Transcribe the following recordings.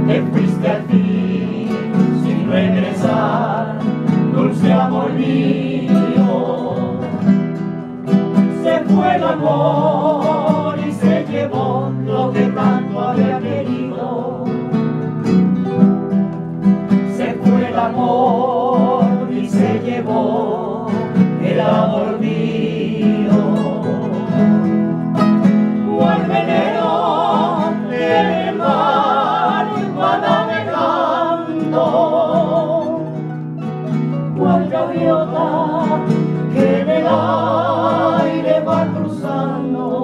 Te fuiste al fin sin regresar, dulce amor mío. Se fue el amor y se llevó lo que tanto había querido. Se fue el amor y se llevó el amor mío. Cual veneno en el mar va navegando, cual gaviota que en el aire va cruzando.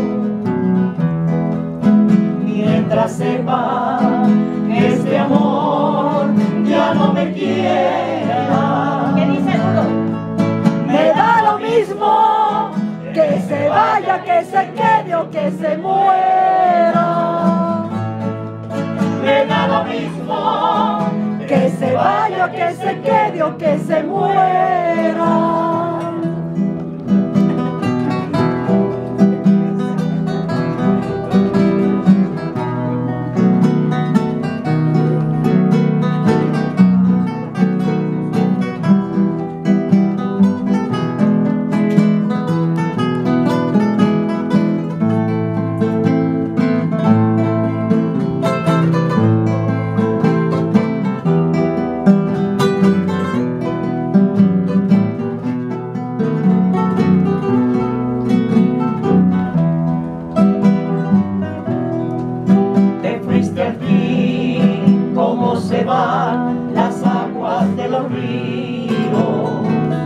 Mientras sepa que este amor ya no me quiera, ¿Qué dice Rulo? me da lo mismo que se vaya, que se quede o que se muera. Me da lo mismo que se vaya, que se quede o que se muera. Cómo se van las aguas de los ríos.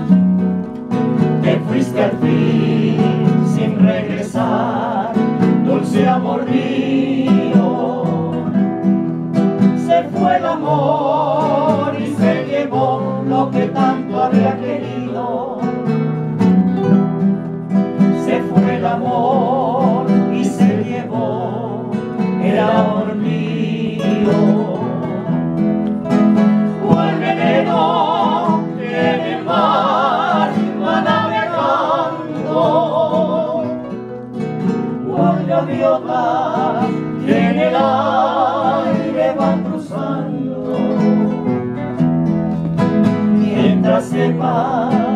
Te fuiste al fin sin regresar, dulce amor mío. Se fue el amor y se llevó lo que tanto había querido. Se fue el amor y se llevó el amor mío. Cual veneno en el mar va navegando, cual gaviota que en el aire van cruzando. Mientras sepa